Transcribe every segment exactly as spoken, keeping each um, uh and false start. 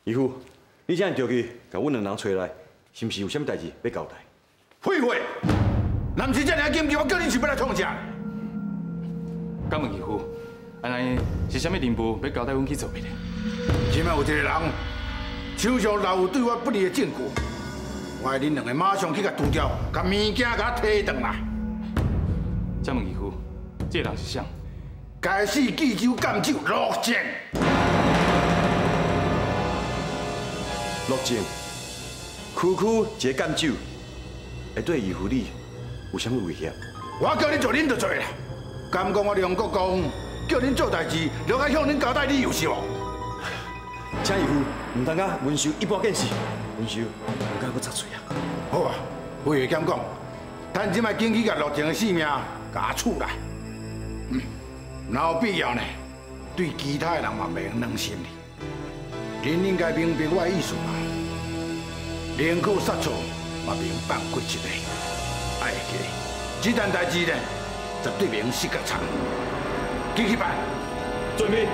义父，你这样着急，甲阮两人找来，是毋是有啥物代志要交代？ 废话，若毋是这尔紧急，我叫你是要来创啥？ 敢问义父，安尼是啥物任务要交代阮去做的？ 即摆有一个人手上留有对我不利的证据，我要恁两个马上去甲除掉，甲物件甲我摕转来。 请问义父，这个人是谁？ 该死济州甘酒陆建。 陆建，区区一个甘酒，会对义父你有啥物威胁？ 我叫你做，恁就做啦。敢讲我梁国公叫恁做代志，就该向恁交代理由是无？ 请义父唔通啊，文秀一般见识，文秀唔敢搁插嘴啊。 好啊，话会减讲，趁即摆紧去甲陆建的性命甲处来。嗯，若有必要呢，对其他的人嘛袂用软心哩。恁应该明白我的意思嘛。连口杀错嘛袂用放过一个。爱会记，这单代志呢，绝对袂用死个长。继续办。 遵命。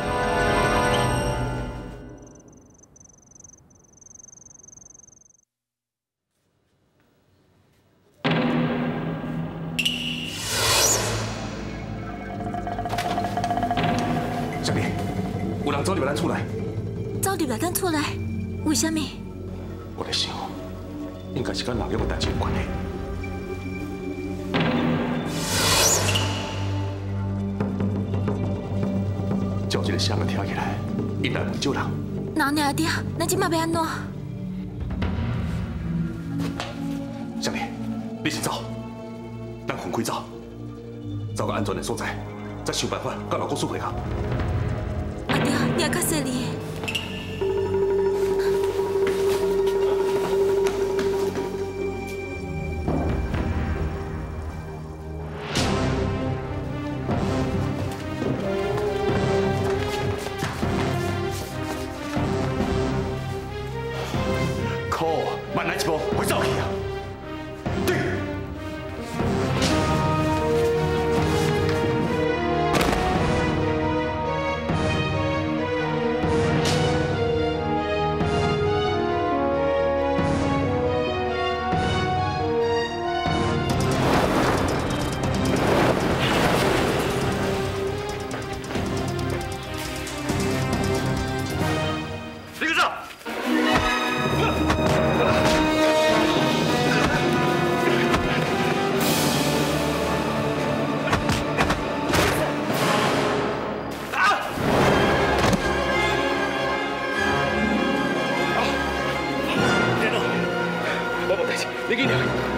小丽，有人走入咱厝内。 走入来咱厝内，为什么？ 我在想，应该是跟人用的代志有关系。照这个声音听起来，应该不少人。 那尔阿爹，咱即马要安怎？ 小丽，你先走，咱分开走，走到安全的所在，再想办法跟老公说会合。 阿爹，你也较细腻。 慢来一步，会走去啊！对。李科长。你给你。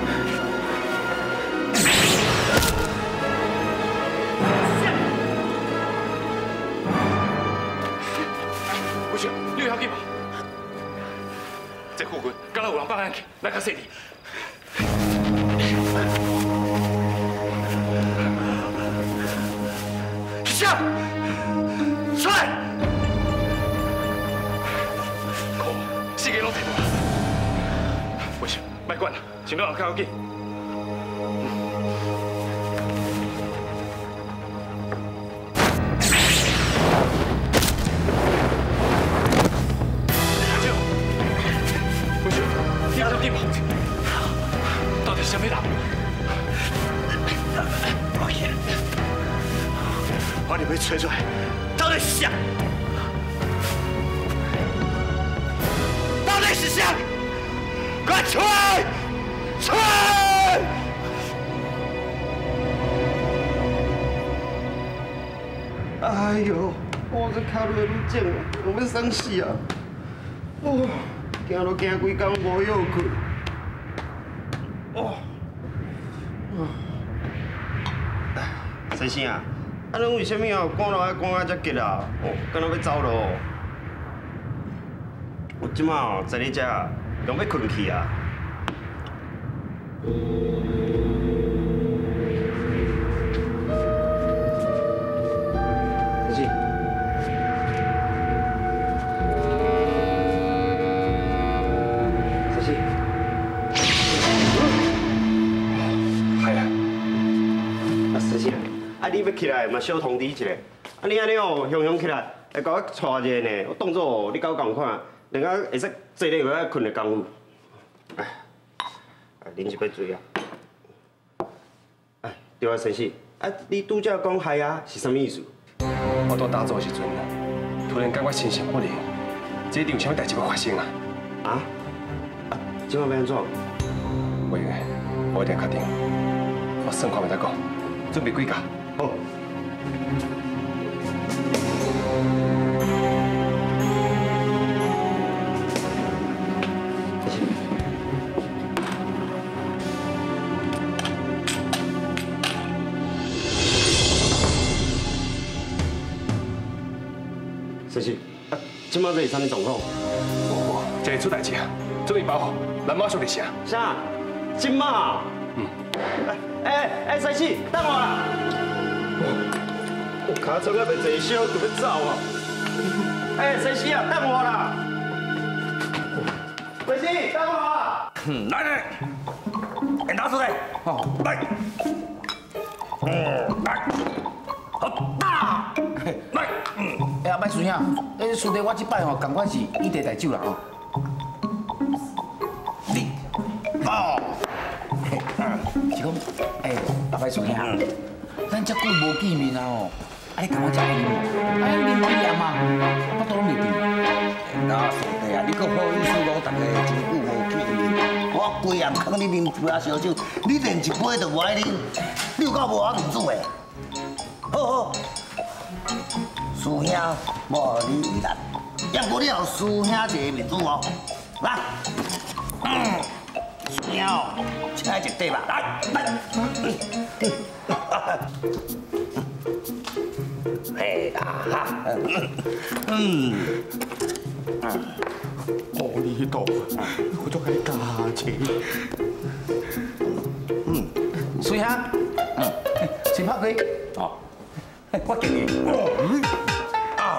不行，你有要紧吗？这附近敢若有人办案去，咱较细腻。下，出来！靠，四个拢摕到。不行。别管了，先让人较要紧。不行，你要紧吗？到底是什么人？把你被吹出来，到底是谁？到底是谁？快出来！出来！ 哎呦，我这脚都愈肿，我要生死啊！哦，行都行几工无药困。哦，先生啊，啊，恁为什么哦赶落来赶啊遮急啊？哦，敢若要走咯？我即马哦在你遮。拢要困去啊！是。是是。系啊。啊，是是。啊，你要起来嘛，小通知一下。啊，你安尼哦，雄雄起来，来甲我带一个呢，我当作你搞共款。 人家会使坐咧下困的功夫。哎，啉一杯水啊！哎，对啊，先生，啊，你拄则讲害啊，是啥物意思？ 我在打坐的时阵啊，突然感觉心神不宁，这一定有啥物代志要发生啊！ 啊？啊，今晚要安怎？ 委员，我一定确定，我算看未再讲，准备归家。 好。先生，啊，今麦这是啥物状况？ 哦，这会出代志啊！准备包好，咱马上就行。 啥？今麦？嗯。哎哎哎，先生，等我啦！我卡装啊，袂坐烧就要走啊！哎，先生啊，等我啦！先生，等我啊！ 嗯，来来，演打出来，哦，来，嗯，来，好打，来，嗯。 哎，阿摆孙兄，哎，师弟，我这摆吼，同款是以茶代酒啦吼。你，哦，是讲，哎，阿摆孙兄，咱遮久无见面啊吼，啊你跟我食饮无？啊你啉几饮啊？我都拢袂记。 那师弟啊，你搁好意思讲大家真久无见面，我规暗坑你啉杯啊烧酒，你连一杯都无爱啉，你有够无俺面子的？好好。师兄无你为难，要不你有师兄一个面子哦。来，嗯，师兄，请一对吧，来来，嘿啦哈，嗯， 阿弥陀佛，我都系假钱。 嗯，孙兄，嗯，先拍开，哦，我敬你。啊，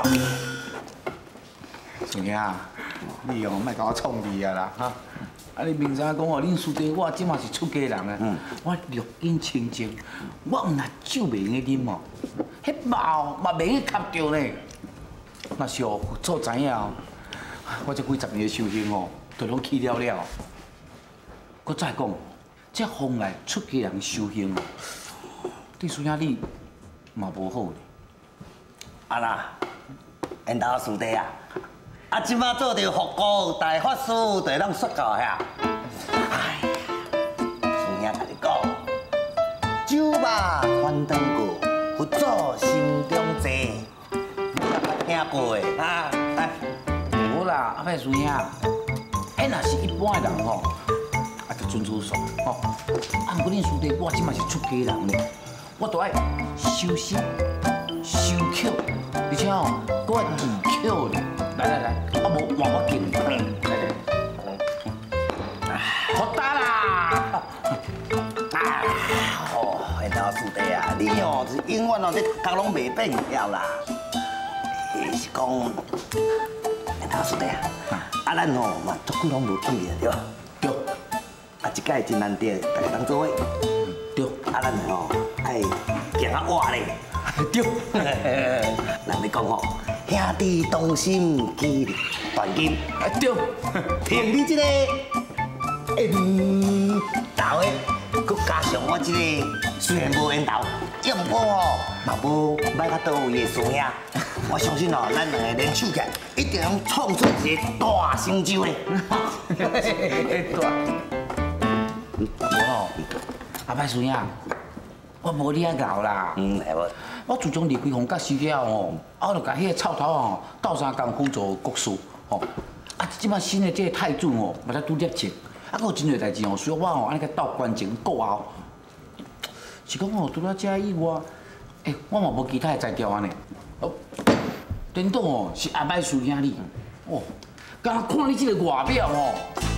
孙兄，你哦，莫甲我创意啊啦，哈！啊，你明知影讲哦，恁师弟我即马是出家人啊，我略见清净，我毋若酒袂用啉哦，迄肉嘛袂用吸着呢。若是哦，做知影哦，我这几十年的修行哦，都拢去了了。搁再讲，这方来出家人修行哦，对孙兄你嘛无好呢。 啊啦，缘投师弟啊，啊，即摆做着佛教大法师，就会当说到遐。哎呀，师兄甲你讲，酒肉传灯过，佛祖心中坐，你捌听过的啊？哎， 无啦，阿伯师兄，哎，若是一般的人吼，啊，就遵守说吼。啊，毋过恁师弟我即马是出家人咧，我都爱修身、修口，而且吼，搁爱艺口咧。来来来，啊无换我敬你，来来，好打啦！ 啊，哦，缘投师弟啊，你哦是永远哦这头壳拢袂变了啦。是讲，缘投师弟啊，啊咱哦嘛足久拢无见面对吧？ 对。 啊，一届真难得，大家当做伙。 对。 啊，咱哦爱行较活咧。 对。 人咧讲吼，兄弟同心，其利断金。 啊对。 凭你这个缘投的，佮加上我这个虽然无缘投，也毋过吼嘛无歹到倒位的师兄，我相信哦，咱两个联手起来，一定能创出一个大成就咧。 大。无吼，阿伯师兄，我无你遐老啦。 嗯，系无。 我自从离开皇家时了吼，我就甲迄个臭头吼斗相共辅助国事吼。啊，即摆新的这个太子吼，嘛才拄热情，啊，还有真侪代志吼，需要我吼安尼甲斗关前顾后。是讲吼，除了这以外，诶，我嘛无其他的才调安尼。哦，颠倒吼是阿伯师兄你，哦，刚看你这个外表吼，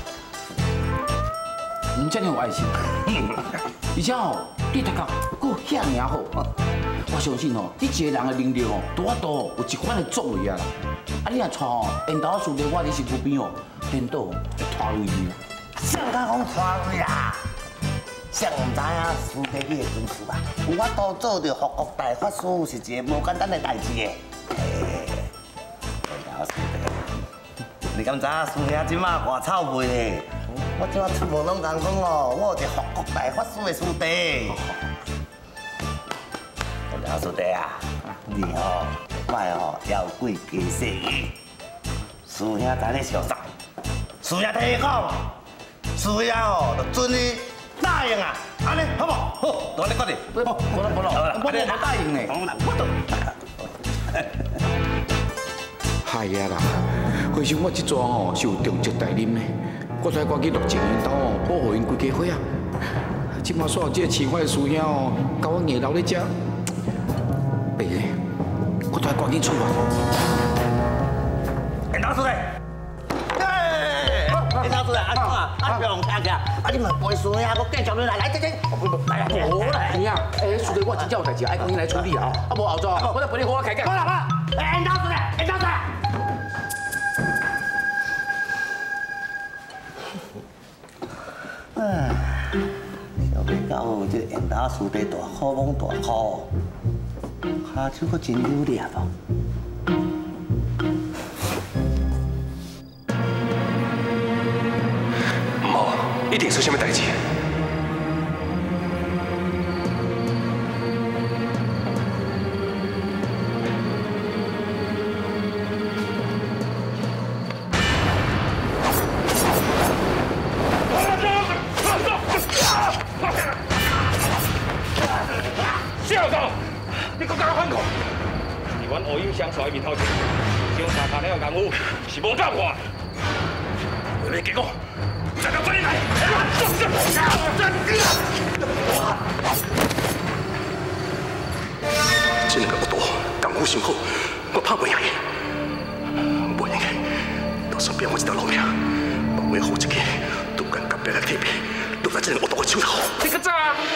唔遮尔有爱心，而且吼你读到佫遐尔好。我相信哦，你一个人的能力哦，拄啊多有一款的作为啊啦。啊，你若带哦，缘投师弟我伫身躯边哦，颠倒会拖累你。 谁敢讲拖累啦？谁唔知影师弟你的本事啊？有法度做着佛国大法师是一个无简单的代志的。缘投师弟， 你敢知影师兄即马外臭味咧？我即马出门拢讲讲哦，我有一个法国大法师的师弟。老师弟啊，你哦，摆哦要贵家细语，师兄知你小啥？师兄听你讲，师兄哦，就准你答应啊，安尼好不？好，我来决定。不不不不不，我我答应呢。我都。 嗨呀啦！回想我这桩吼是有重责大任的，我才赶紧落情因兜哦，保护因规家伙啊！即马煞有这个奇怪的师兄哦，甲我硬留咧遮，白个，我才赶紧出发。 领导师弟，哎，领导师弟，阿怎啊？阿不用客气啊！啊，你问背师兄，我继续来，来，这这，来来来， 好啦，兄啊，哎，师弟，我真正有代志，爱赶紧来处理啊！啊，无后座，我再陪你好好开讲。好啦好啦， 哎，领导师弟，领导师弟。唉，小妹搞有这严大师弟大口讲大口，下手阁真有力哦。 无，一定是什么代志。 相衰面头前，相差他那个功夫是无够看。你结果，再到这里来， 这两个恶徒功夫上好，我拍不赢伊，不赢伊，就算变我一条老命，把我好一个都敢甲别来铁皮，落在这两个恶徒的手头。 你个渣！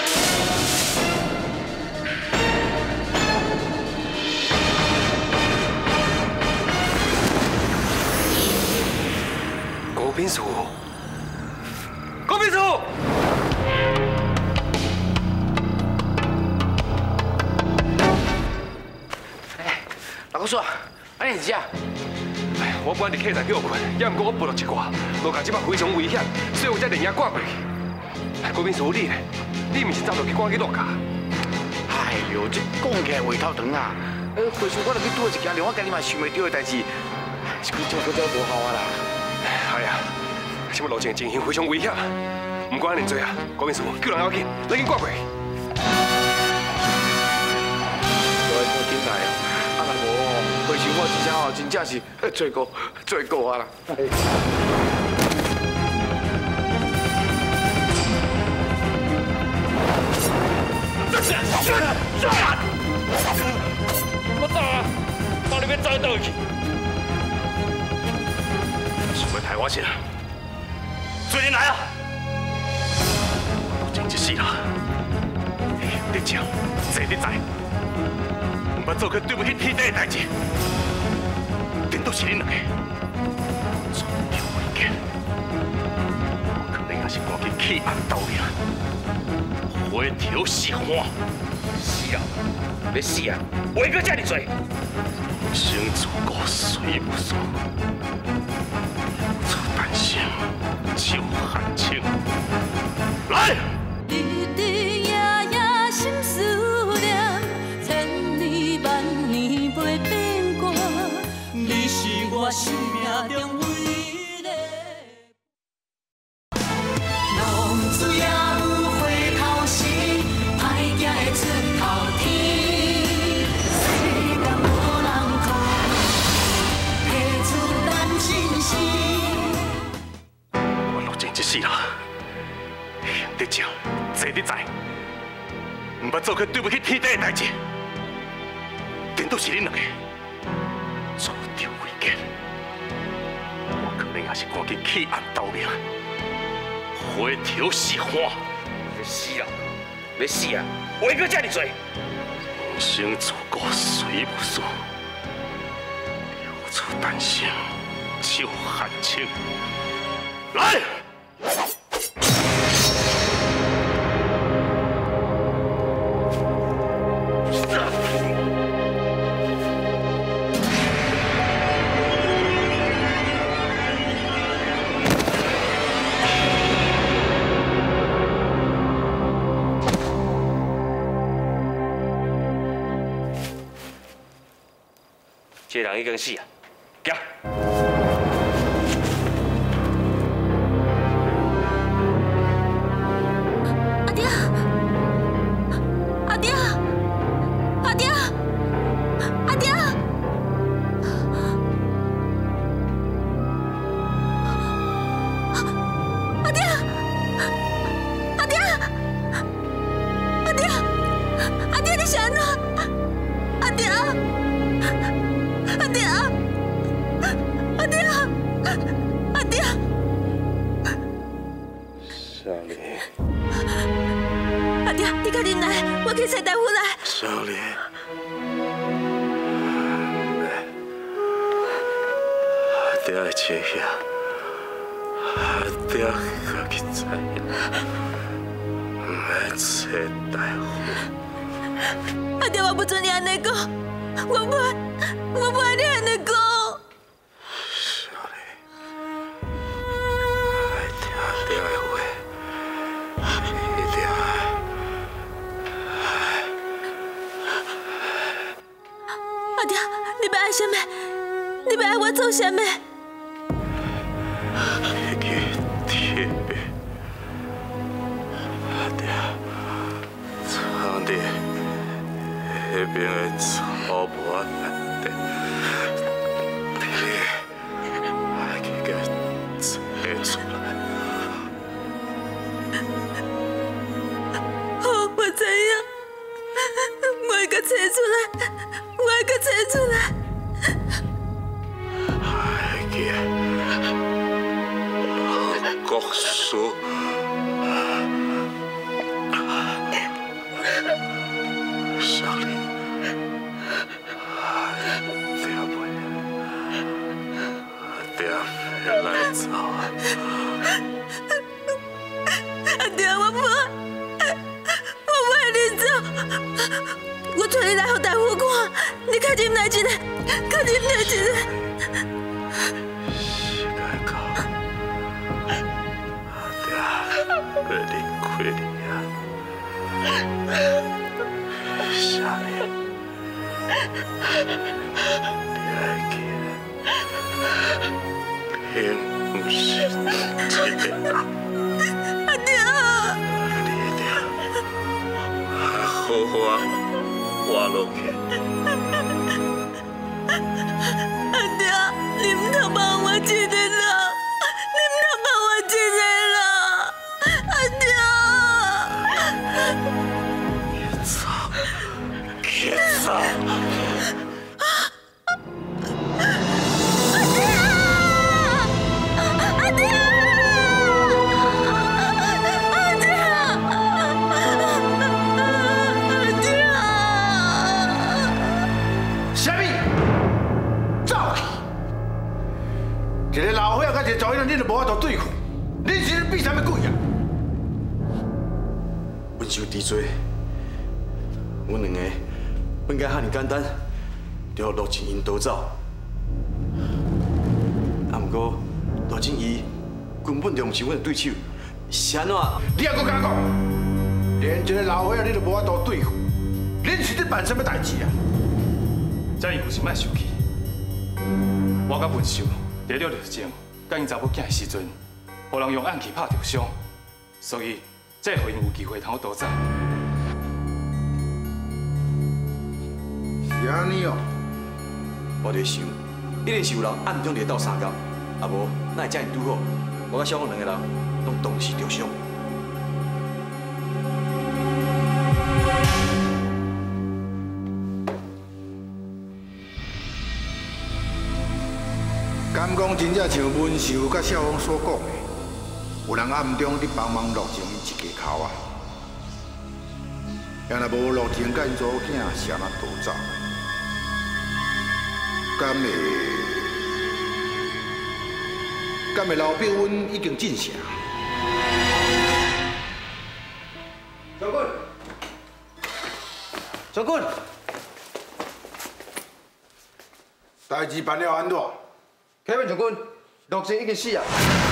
高斌叔，高斌叔， 哎，老高叔，安尼是啥？ 哎呀，我本来伫客栈叫困，也毋过我跋落一挂，落甲即摆非常危险，所以我才连夜赶过去。高斌叔，你呢？你毋是走落去赶去落架？ 哎呦，这讲起来话头长啊！呃，回想我落去拄一件令我家己嘛想袂到的代志，是讲这个真无效啊啦。 哎呀，这摆路程情形非常危险，唔管安尼做啊，高斌叔，叫人要紧，你紧赶过去。 我要紧来啊！啊，若无哦，回想我之前哦，真正是罪过罪过啊啦。 我走啊！到你要走倒去？ 想要害我先，最近来啊！真一世人，你讲，坐你在，唔捌做去对不起天地的代志，顶多是恁两个做着违建，我可能也是赶紧弃暗投明，回头是岸。 是啊，要死啊！为个这么做， 生自古谁无数，出丹心就寒情。来。 日日夜夜心思念，千年万年袂变卦。你是我生命中唯一的。浪子也有回头时，歹行会出头天。世间无人可提出担心事。 我落尽一世人，行得正，坐得在，唔捌做去对不起天地的代志，顶多是恁两个做着违建，我可能也是赶紧弃暗投明，回头是岸。 要死啊！要死啊！为个这么做， 人生自古谁无数，流出丹心就寒情。来。 个人已经死啊！行。 阿爹，阿爹，阿爹，阿爹。 我去找大夫来。 少年，阿爹的车呀，阿爹家己知影，唔免找大夫。 阿爹，我不准你安尼讲，我不爱，我不爱你安尼讲。 少年，爱听阿爹的话，一定。 阿爹，你要爱什么？你要爱我做什么？ 那个铁的，阿爹，藏在那边的草坡内底，你爱去给找出来。 好，我知影，我会给找出来。 我要给找出来！ 哎呀，国书，少年，爹不爹别来走啊！ 阿爹，我不爱，我不爱你走。 我带你来给大夫看，你赶紧来一个，赶紧来一个。 是该讲，阿爹，快点快点啊！少年，你爱记，并不是这个人。 阿爹， 你一定好好啊！ 活落去。 阿爹，你唔通放我一个啦！你唔通放我一个啦！阿爹， 别走，别走！ 阿爹，阿爹。 一个老伙仔，甲一个查某囡仔，你都无法度对付，你是咧比啥物鬼啊？ 阮受治罪，阮两个本该遐尼简单，就陆静因逃走。啊，毋过陆静怡根本就毋是阮的对手，是安怎？ 你还阁敢讲？连一个老伙仔你都无法度对付，恁是咧办什么代志啊？ 这伊有是莫生气，我甲文秀。 在了着前，甲因查某囝的时阵，互人用暗器拍着伤，所以才互因有机会通逃走。 是安尼哦。 我伫想，一定是有人暗中伫斗相共，啊无哪会遮尔拄好？我甲小凤两个人拢同时着伤。 敢讲真正像文秀甲小凤所讲的，有人暗中伫帮忙陆静一家口啊。要若无陆静甲因查某囝是安怎逃走？敢会？敢会老表阮已经进城？ 长官，长官， 代志办了安怎？ 启文长官，陆静已经死啊！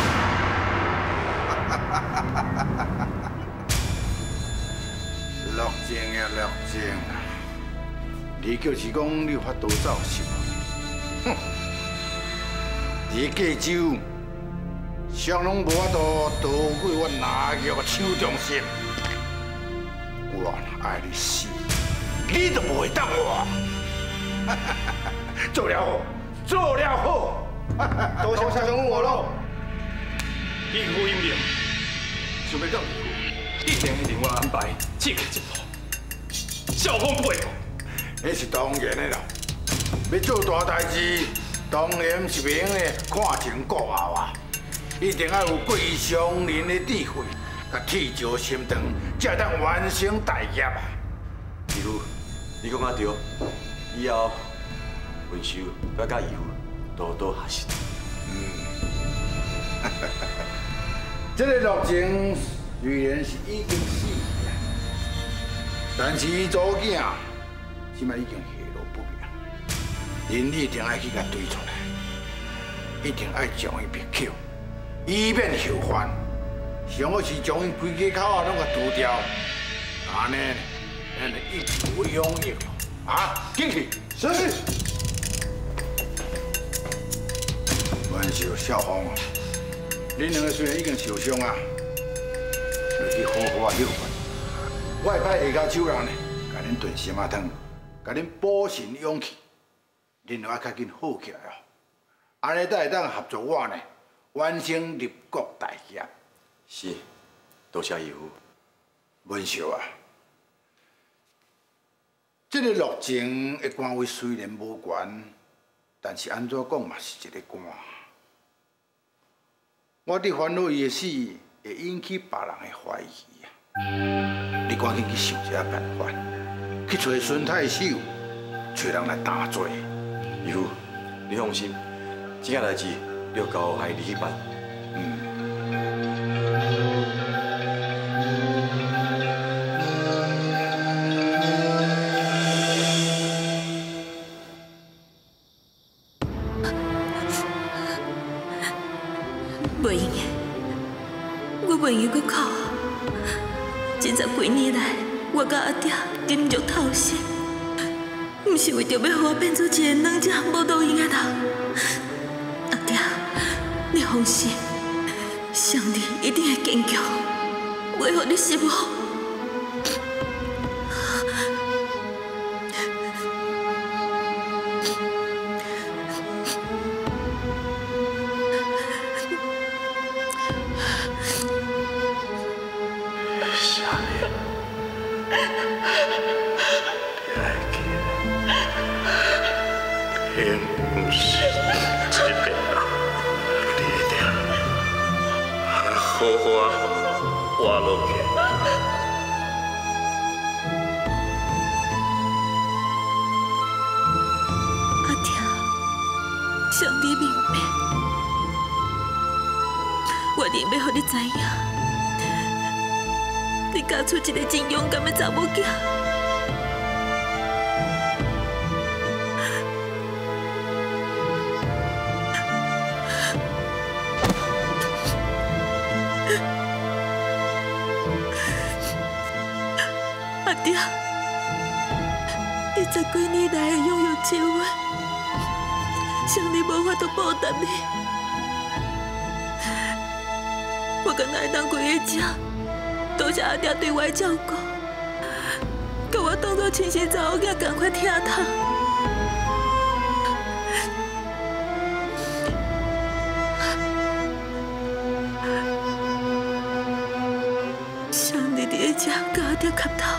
陆静啊，陆静啊，你就是讲你有法逃走是吗？ 哼！你贵州，谁拢无法度夺过我拿玉的手中心。我爱你死，你都不会当我。做了好，做了好。多谢相公我喽。 义父英明，想要到义父，一定会另外安排刺客一步，效仿不会过。 那是当然的啦。要做大代志，当然是免的看前顾后啊，一定要有贵上人的智慧，甲铁石心肠，才当完成大业啊。 义父，你讲啊对，以后文秀甲甲义父多多学习。 嗯。这个陆情虽然是已经死了，但是伊祖囝即摆已经下落不明，恁一定要去甲追出来，一定要将伊灭口，以免后患。上好是将伊规家口啊拢甲除掉，安尼咱就一劳永逸了。啊，进去。是。阮是少峰啊。恁两个虽然已经受伤啊，要去好好啊休困。我会派下骹手人呢，甲恁炖心仔汤，甲恁补神勇气，恁要较紧好起来哦。安尼才会当合作我呢，完成立国大业。 是，多谢义父。 文秀啊，这个陆情的官位虽然无悬，但是安怎讲嘛是一个官。我伫烦恼伊的死，会引起别人的怀疑啊！你赶紧去想一下办法，去找孙太守，找人来担罪。 义父，你放心，这件代志要交海你去办。 嗯。 袂用的，我袂用搁哭。这十几年来，我甲阿爹忍辱偷生，毋是为着要互我变做一个软只无路用的人。阿爹，你放心，上帝一定会坚强，袂互你失望。 好好啊，活落去。 阿爹，上帝明白，我一定要让你知影，你嫁出一个真勇敢的查某囝。阿爹，你十几年来的拥有之恩，上帝无法度报答你。我敢若会当跪在这，多谢阿爹对我的照顾，甲我当作亲生查某囝同款疼痛。上帝伫在这，甲阿爹磕头。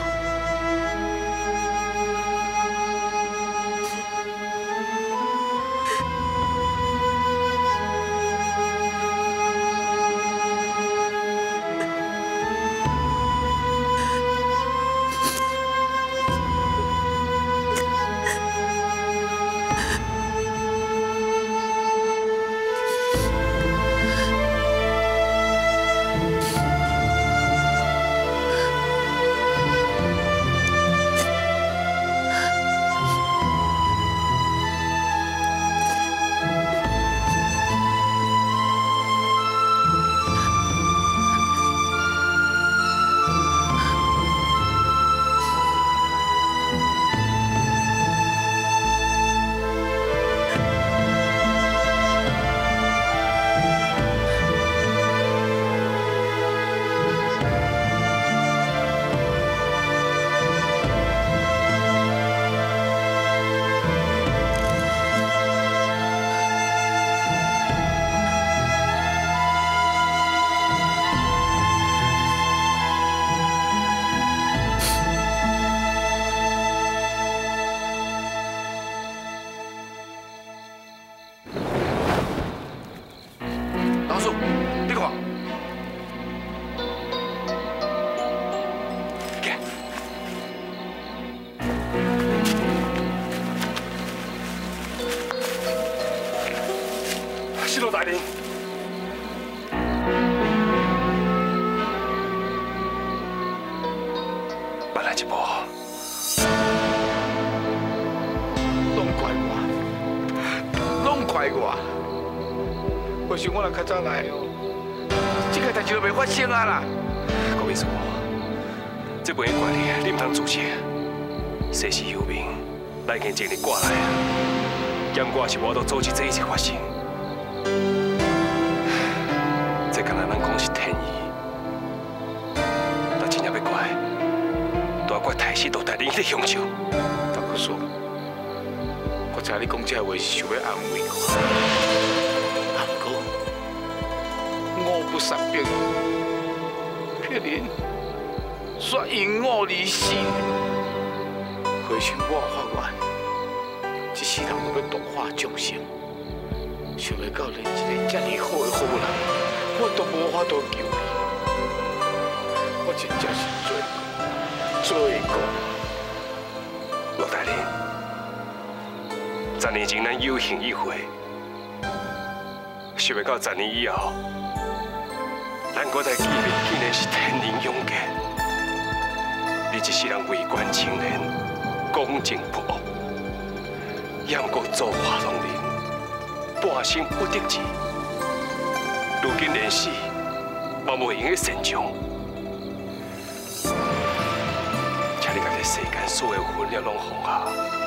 或许我若较早来哦，这个代志就袂发生啊啦。 郭秘书，这边的管理你唔通主持，世事有命，咱已经尽力挂来啊。严挂是我都阻止这一切发生，这敢若咱讲是天意，但真正要怪，都要怪太师都带领的凶手。 大哥叔，我知你讲这话是想要安慰我，不过我不善变，别人却因我而死。或许我发愿。 一世人都要度化众生，想袂到连一个这么好的好人，我都无法度救你，我真正是罪过，罪过。 罗大人，十年前咱有幸一会，想袂到十年以后，咱搁再见面，竟然是天人永隔。你一世人为官清廉，公正不阿。 也毋过造化弄人，半生不得志。如今连死，嘛无用的善终。请你把这世间所有分了拢放下，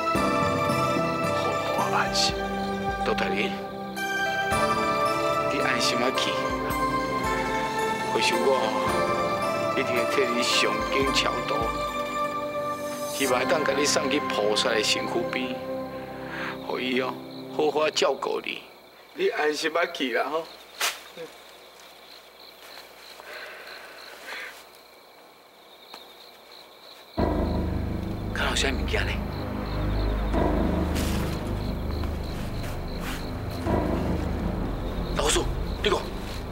好好安息。 杜大人，你安心啊去，或许我一定会替你上紧超度，希望当甲你送去菩萨的身躯边。 可以哦，好好照顾你，你安心啊去啦吼。看到啥物件呢？老叔，你讲。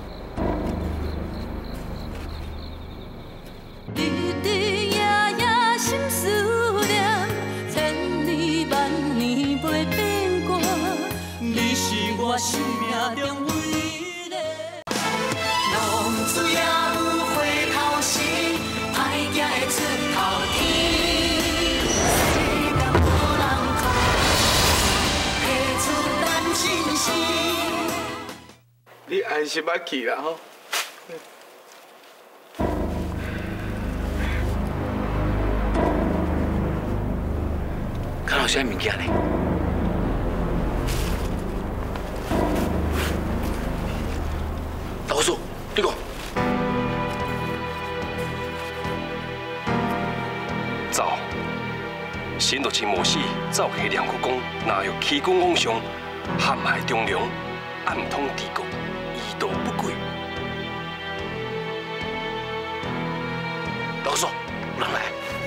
我生命中唯一的，浪子也有回头时，歹行会出头天。世间无人可提出咱真心。你安心啊去啦吼。看到啥物件呢？ 老叔，你讲， 走，神都真无死，走黑两国公，哪有欺君罔上，陷害忠良，暗通帝国，异道不轨。 老叔，有人来。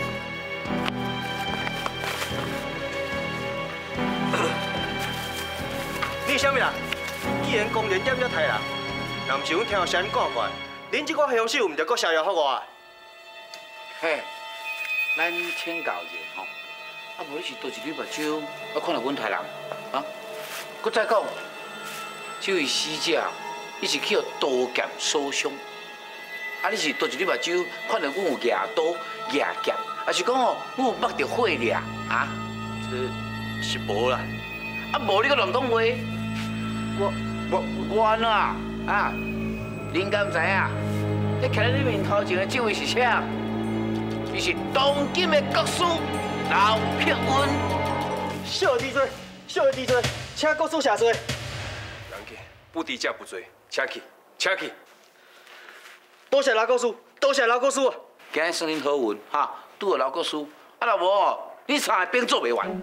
你是啥物人？既然公然点了太人。 若毋是阮听到声音赶过来，恁这个凶手毋着搁逍遥法外？ 嘿，咱请教者吼，啊无你是倒一粒目睭，啊看到阮杀人啊？搁再讲，这位死者伊是去互刀剑所伤，啊你是倒一粒目睭，看到阮有攑刀、攑剑，还是讲哦，阮有目着火掠啊？ 这是无啦， 啊无你搁乱讲话，我我我安怎？ 啊，恁敢知影？你徛在你面头前的这位是谁？伊是当今的国师刘碧云。 小弟罪，小弟罪，请国师下罪。 人去，不敌者不罪，请去，请去。 多谢刘国师，多谢刘国师。 今日算恁好运哈，拄到刘国师，啊若无哦，你三个兵做袂完。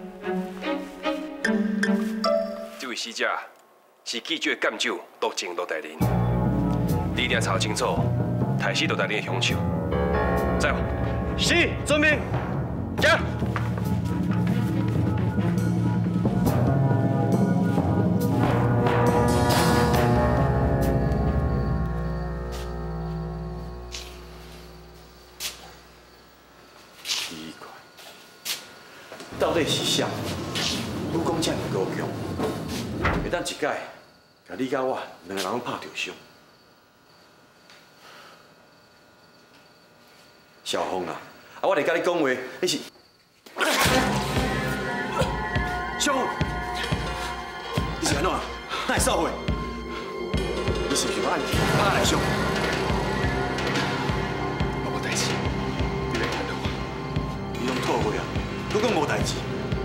这位死者。 是记者的监守，都正都带领，你一定要查清楚，太师都带领的凶手。在吗？ 是，遵命。走。 奇怪，到底是啥？武功这么高强，会当一届？ 甲你甲我两个人拢拍着伤，小峰啊，啊我嚟甲你讲话，你是小峰，你是安怎？哪会扫货？ 伊是用暗器拍来伤。 我无代志，你别烦恼我。 你拢吐血啊，都讲无代志。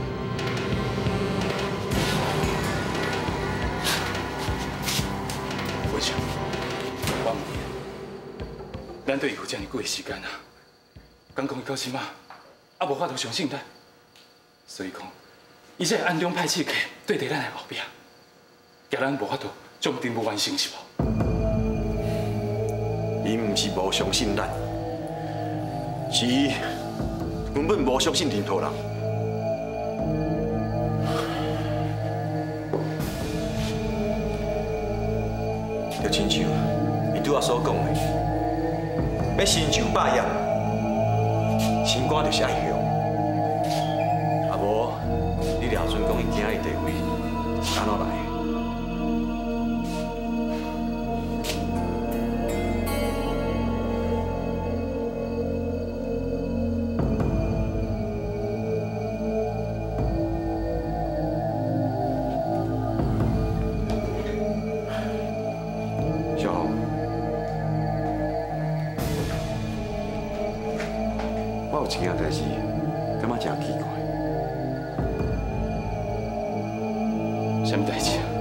为啥？我问你，咱对伊有遮尔久的时间啊，敢讲伊到即马还无法度相信咱，所以讲，伊这暗中派刺客对伫咱的后壁，叫咱无法度将任务完成是无？ 伊毋是无相信咱，是伊根本无相信任何人。就亲像伊拄仔所讲的，要成就霸业，心肝就是爱向。啊无，你掠准讲伊今日地位是安怎来？ 我有一件代志，感觉真奇怪。 什么代志啊？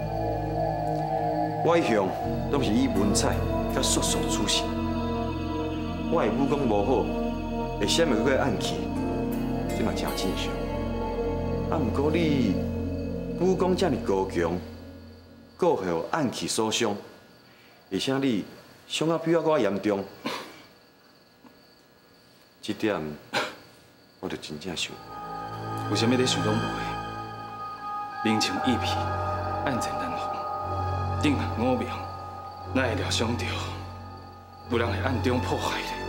我一向拢是以文采甲术数处事，我的武功无好，会闪袂过暗器，这嘛真正常。啊，毋过你武功这么高强，搁会有暗器所伤，而且你伤啊比我搁严重。 这点，我就真正想， 为什么你想拢无的？明情义皮，暗箭难防，定眼五明，哪会料想到有人会暗中破坏呢？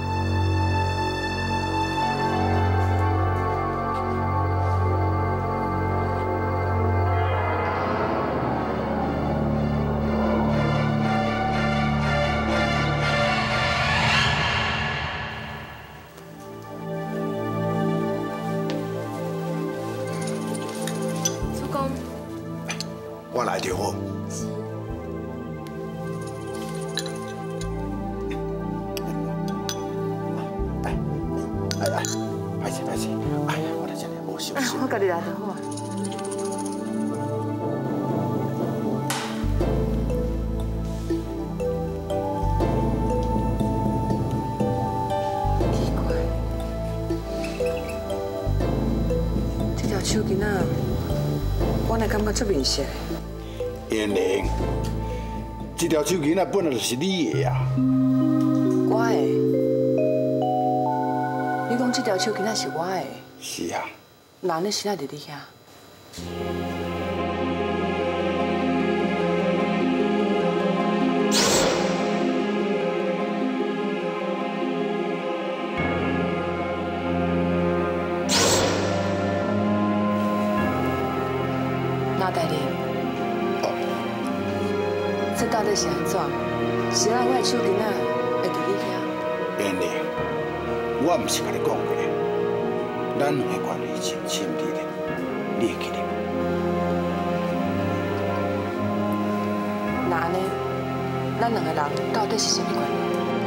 我来就好。哎，哎哎，歹势歹势，哎呀，我来这里无休息。 我家己来就好啊。奇怪，这条手巾啊，我哪感觉出面色？ 燕玲，这条手巾啊，本来就是你的啊。 我的，你讲这条手巾啊是我的？ 是啊。 那你现在伫你遐？那代理。 这到底是安怎？是让我的手巾啊会伫你遐？ 燕玲，我毋是甲你讲过，咱两个关系真亲密的，你会记得吗？ 那呢？咱两个人到底是什么关系？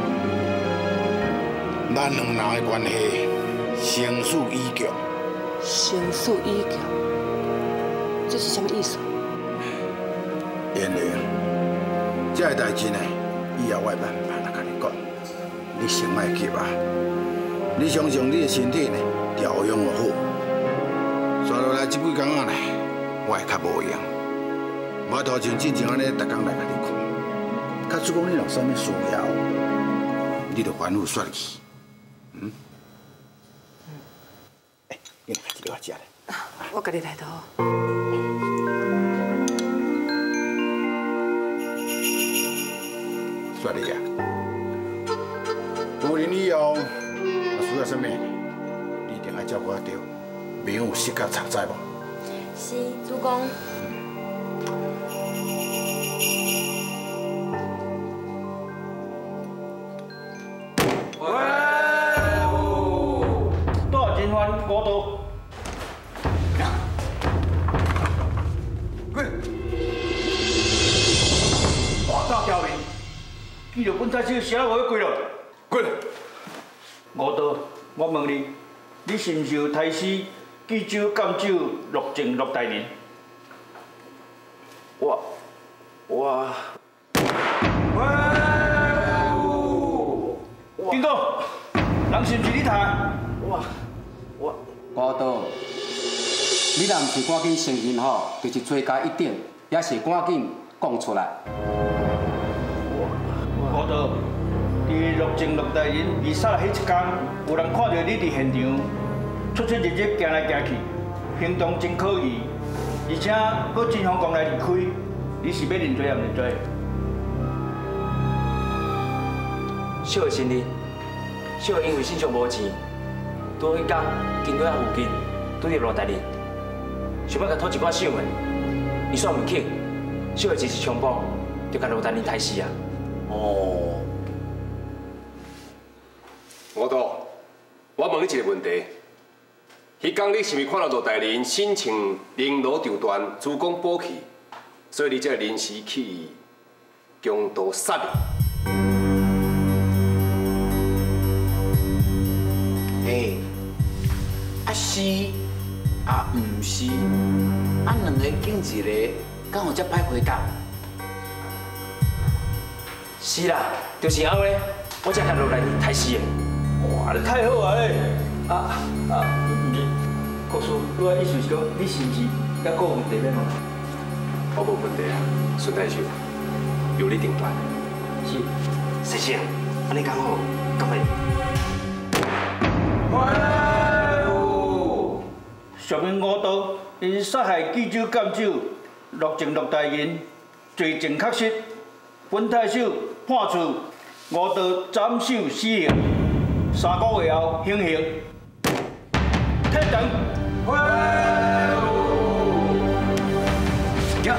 咱两人的关系生死以强。 生死以强，这是什么意思？ 燕玲。 这个代志呢，以后我会慢慢来跟你讲。你先莫急啊！你相信你的身体呢，调养就好。接落来这几天啊呢，我会较无闲，无头前之前安尼，逐工来跟你看。假使讲你有啥物需要，你就反复说去。嗯。嗯。哎，你来这里我食咧。 我家己来就好。 说你啊，五年以后，若需要什么，你一定要照顾得到，免有失角藏，知无？ 是，主公。 大金环高度。快！ 记着本太守啥话要跪了？ 滚！ 吴道，我问你，你是毋是有太师记酒甘酒陆正陆大人？ 我我。 经过，人是毋是你杀？ 我我吴道，你若毋是赶紧承认吼，就是罪加一等，也是赶紧讲出来。 吴道，伫陆正陆大人被杀迄一天，有人看到你伫现场出出入入行来行去，行动真可疑，而且搁真向讲来离开，你是要认罪也毋认罪？ 小的心里，小的因为身上无钱，拄迄天经过遐附近，拄着罗大人，想要甲讨一寡小的，伊煞唔肯，小的一时冲动，就甲罗大人刣死啊！ 哦， 吴道，我问你一个问题：迄天你是毋是看到罗大人心情凌罗丢断，主攻宝器，所以你才临时起意强盗杀人？ 嘿，啊是，啊毋是，啊两个拣一个，敢有遮歹回答？ 是啦，就是后咧，我才甲罗大人刣死的。 哇，你太好啊咧！啊啊，唔是，国师，你的意思是讲，你是毋是还佫有问题要问？ 我无问题啊，孙太守，由你定断。 是，先生，安尼讲好，赶快。 说明吴道因杀害记酒甘酒陆正陆大人，罪证确实，本太守判处吴道斩首死刑，三个月后行刑。退堂。行。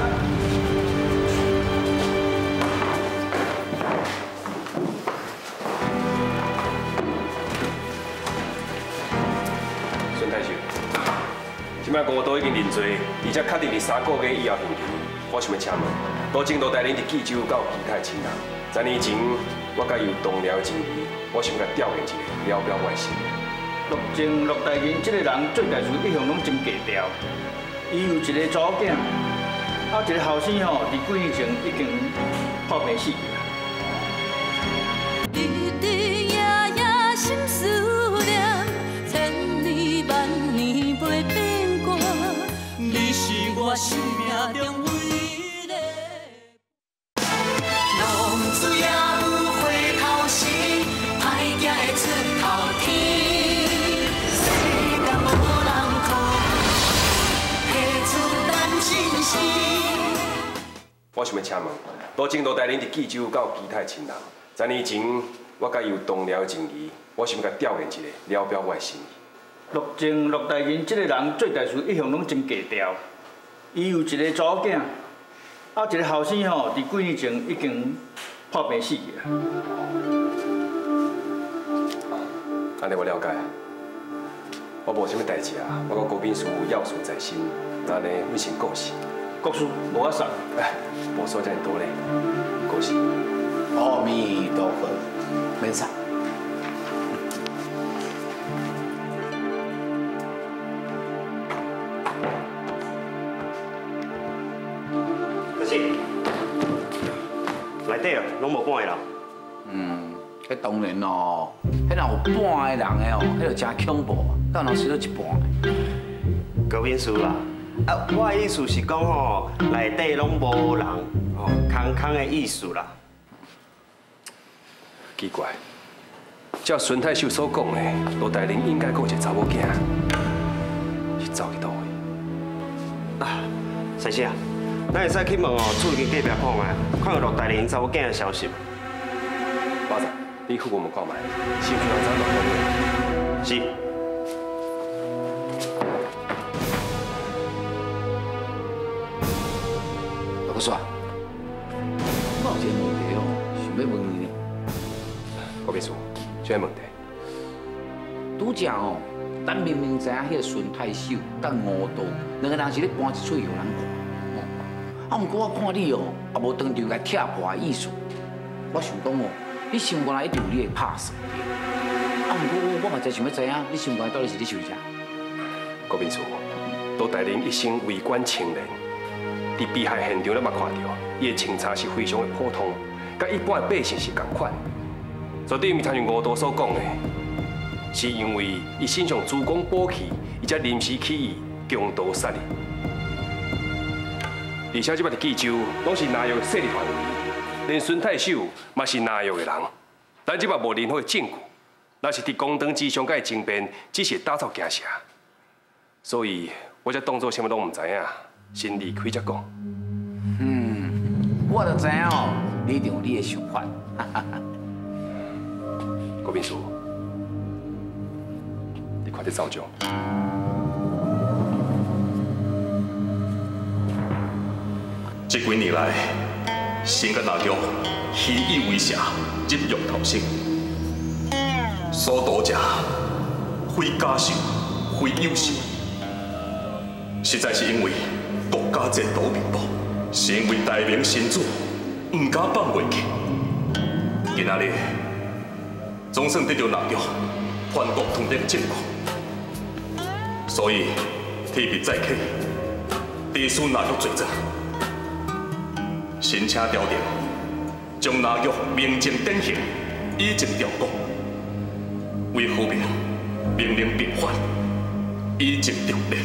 孙太守。 即摆吴道已经认罪，而且确定伫三个月以后刑期。我想要请问，罗正罗大人伫记酒有其他亲人？十年前我甲伊有同僚情谊，我想甲调研一下，了表我的心。 陆正陆大人这个人做代事一向拢真低调，伊有一个查某囝，啊一个后生吼，伫几年前已经破病死去啊。 日日夜夜心思念，千年万年袂变卦。你是我生命中唯一的。浪子也有回头时，歹行会出头天。世间无人可提出咱真心。 我想要请问，罗正罗大人伫记酒有其他亲人？十年前我甲伊有同僚情谊，我想甲调研一下，了表我的心意。 陆正陆大人这个人做代事一向拢真低调，伊有一个查某囝，啊一个后生吼，伫几年前已经破病死去啊。 安尼我了解，我无啥物代志啊，我甲郭秘书要事在身，那呢为先告辞。 国师无法送， 哎，无说遮尔多咧，告辞。 阿弥陀佛，免送。 内底哦，拢无半个人。 嗯，迄当然咯，迄若有半个人的哦，迄就真恐怖，敢若死到一半。 高秘书啦，啊，我的意思是讲吼，内底拢无人，吼，空空的意思啦。 奇怪，照孙太守所讲的，罗大人应该有一个查某囝，是走去倒位？ 啊，先生。 咱会使去问哦，厝边隔壁看卖，看有罗大人查某囝的消息。 巴仔，你去问问看卖，是毋是人查罗大人？ 是。 老师啊，我有一个问题哦，想要问你呢。 郭秘书，啥问题？ 拄则哦，咱明明知影迄个孙太守甲吴道两个人是咧搬一出洋人看。 啊，毋过我看你哦，也无当场甲拆破的意思。 我想讲哦，你心肝内一定有你的拍算。啊，毋过我嘛真想要知影，你心肝到底是咧想啥？ 郭秘书，罗大林一生为官清廉，伫被害现场咱嘛看到，伊的清查是非常的普通，甲一般的百姓是同款。绝对毋像吴道所讲的，是因为伊身上主攻宝器，伊才临时起意强盗杀人。而且即摆伫冀州，拢是拿药的势力范围，连孙太守嘛是拿药的人。咱即摆无任何的证据，若是伫公堂之上甲伊争辩，只是打草惊蛇。所以我才当作啥物拢毋知影，先离开才讲。 嗯，我就知影哦，你一定有你的想法。 郭秘书，你快点走就。 这几年来，新甲拿药虚以为邪，入狱逃生，所夺者非假秀，非优秀，实在是因为国家制度并不，身为大明臣子，唔敢放袂去。今仔日总算得到拿药叛国通敌的证据，所以提笔再起，提出拿药罪责。申请调停，将拿药明正典刑，以正调国；为和平，命令平反，以正调烈。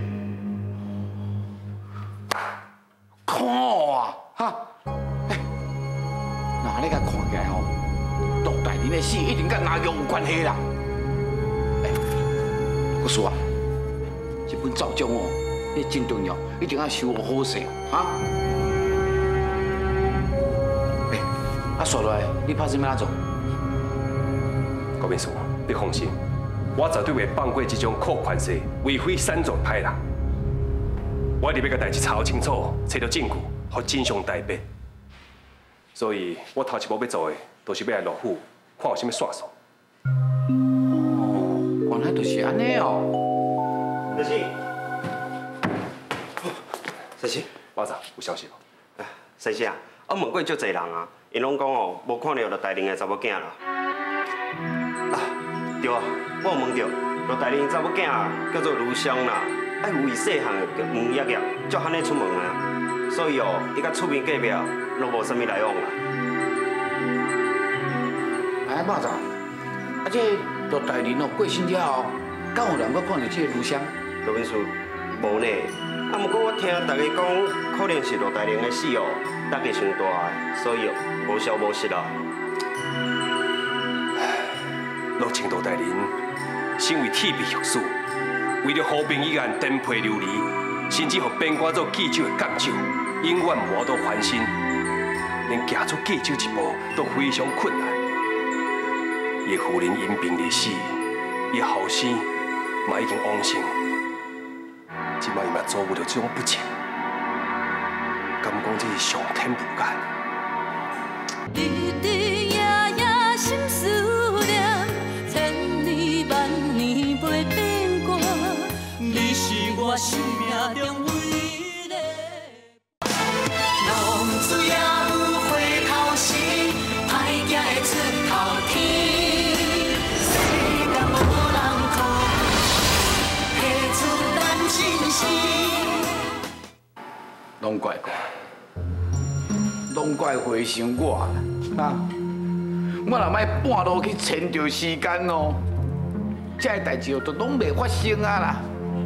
看啊，哈！哎，那你甲看起来吼，陆大人的死一定甲拿药有关系啦。哎，国师啊，这本诏章哦，你真重要，一定要收好势啊！啊，刷落来，你拍什么做？ 郭秘书，你放心，我绝对袂放过这种扣款式、为非善状歹人。我一定要甲代志查清楚，找到证据，互真相大白。所以我头一步要做的，就是要来陆府，看有啥物线索。 哦，原来就是安尼哦。 三星，三星， 马上有消息无？ 三星啊，我问过足侪人啊。因拢讲哦，无看到罗大玲的查某囝啦。啊，对啊，我有问到罗大玲查某囝叫做卢湘啦，爱有伊细汉就黄爷爷，足罕尼出门啊。所以哦，伊甲厝边隔壁拢无啥物来往啦。 哎，马仔，啊这罗大玲哦过身了后，敢有人搁看到这个卢湘？ 罗秘书，无呢。啊，不过我听大家讲，可能是罗大玲的死哦，代价伤大，所以哦。无消无息啦！罗清罗大人身为铁臂狱士，为了和平议案颠沛流离，甚至互边关做冀州的港州，永远无法度翻身，连行出冀州一步都非常困难。伊夫人因病离世，伊后生嘛已经往生，即摆伊嘛遭遇到这种不幸，敢讲这是上天无眼？日日夜夜心思念，千年万年袂变卦。你是我生命中唯一。浪子也有回头时，歹行会出头天。世间无人可提出咱真心。拢怪我。拢怪回想我啦，啊！我若莫半路去牵着时间哦，这个代志哦，都拢袂发生啊啦。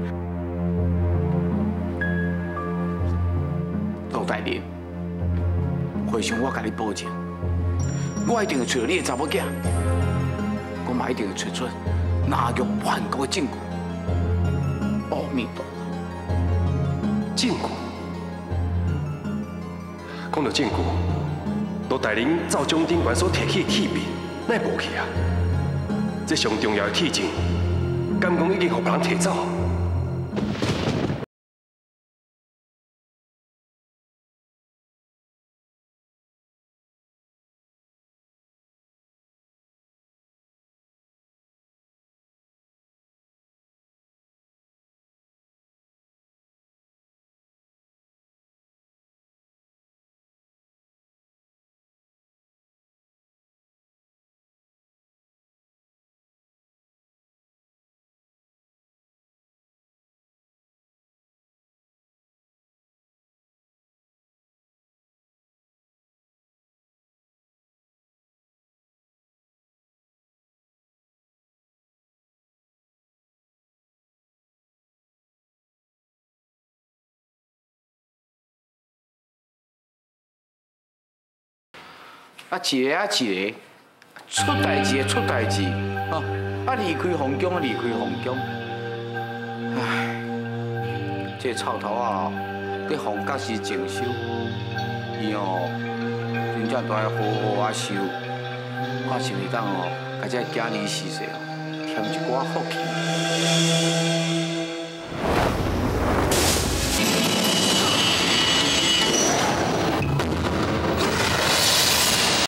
陆大人，回想我甲你保证，我一定会找到你的查某囝，我嘛一定会找出拿药叛国的证据。阿弥陀佛，证据。讲到证据，罗大人照中顶官所提起的铁笔，哪会无去啊？这上重要的铁证，敢讲已经互别人摕走？ 啊一个啊一个，出代志的出代志，哦，啊离开皇宫啊离开皇宫，唉，这臭头啊，伫皇家时静修，伊哦，真正都爱好好啊修，我是会当哦，甲这囝儿逝世哦，添一寡福气。